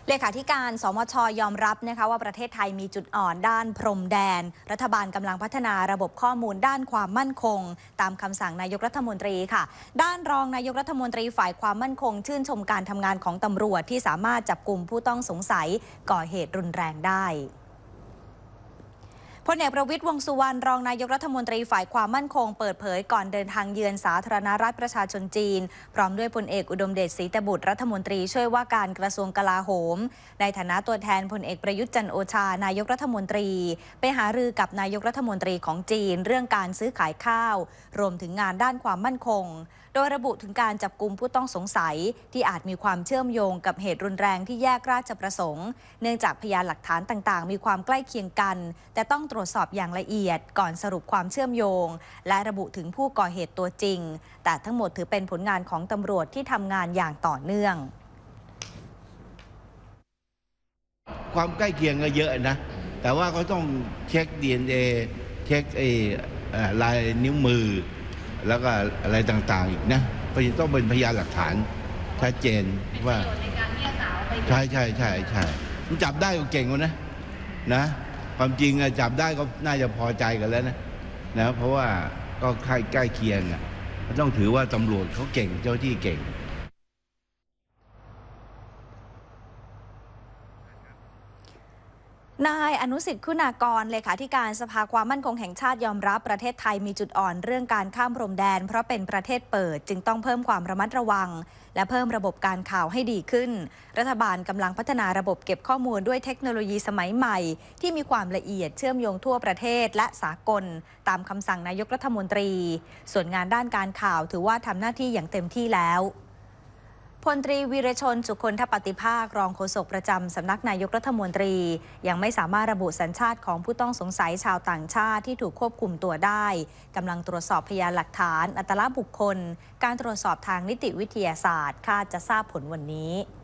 เลขาธิการสมช.ยอมรับนะคะว่าประเทศไทยมีจุดอ่อนด้านพรมแดนรัฐบาลกำลังพัฒนาระบบข้อมูลด้านความมั่นคงตามคำสั่งนายกรัฐมนตรีค่ะด้านรองนายกรัฐมนตรีฝ่ายความมั่นคงชื่นชมการทำงานของตำรวจที่สามารถจับกลุ่มผู้ต้องสงสัยก่อเหตุรุนแรงได้พลเอกประวิตร วงษ์สุวรรณรองนายกรัฐมนตรีฝ่ายความมั่นคงเปิดเผยก่อนเดินทางเยือนสาธารณรัฐประชาชนจีนพร้อมด้วยพลเอกอุดมเดชศรีตบุตรรัฐมนตรีช่วยว่าการกระทรวงกลาโหมในฐานะตัวแทนพลเอกประยุทธ์จันทร์โอชานายกรัฐมนตรีไปหารือกับนายกรัฐมนตรีของจีนเรื่องการซื้อขายข้าวรวมถึงงานด้านความมั่นคงโดยระบุถึงการจับกุมผู้ต้องสงสัยที่อาจมีความเชื่อมโยงกับเหตุรุนแรงที่แยกราชประสงค์เนื่องจากพยานหลักฐานต่างๆมีความใกล้เคียงกันแต่ต้องตรวจสอบอย่างละเอียดก่อนสรุปความเชื่อมโยงและระบุถึงผู้ก่อเหตุตัวจริงแต่ทั้งหมดถือเป็นผลงานของตำรวจที่ทำงานอย่างต่อเนื่องความใกล้เคียงก็เยอะนะแต่ว่าก็ต้องเช็ค DNA เช็คลายนิ้วมือแล้วก็อะไรต่างๆอีกนะก็จะต้องเป็นพยานหลักฐานชัดเจนว่าใช่มันจับได้ก็เก่งกว่านะความจริงจับได้ก็น่าจะพอใจกันแล้วนะเพราะว่าก็ใกล้เคียงต้องถือว่าตำรวจเขาเก่งเจ้าที่เก่งนายอนุสิทธิ์ คุณากรเลขาธิการสภาความมั่นคงแห่งชาติยอมรับประเทศไทยมีจุดอ่อนเรื่องการข้ามพรมแดนเพราะเป็นประเทศเปิดจึงต้องเพิ่มความระมัดระวังและเพิ่มระบบการข่าวให้ดีขึ้นรัฐบาลกำลังพัฒนาระบบเก็บข้อมูลด้วยเทคโนโลยีสมัยใหม่ที่มีความละเอียดเชื่อมโยงทั่วประเทศและสากลตามคำสั่งนายกรัฐมนตรีส่วนงานด้านการข่าวถือว่าทำหน้าที่อย่างเต็มที่แล้วพลตรีวีรชนสุคนทปฏิภาครองโฆษกประจำสำนักนายกรัฐมนตรียังไม่สามารถระบุสัญชาติของผู้ต้องสงสัยชาวต่างชาติที่ถูกควบคุมตัวได้กำลังตรวจสอบพยานหลักฐานอัตลักษณ์บุคคลการตรวจสอบทางนิติวิทยาศาสตร์คาดจะทราบผลวันนี้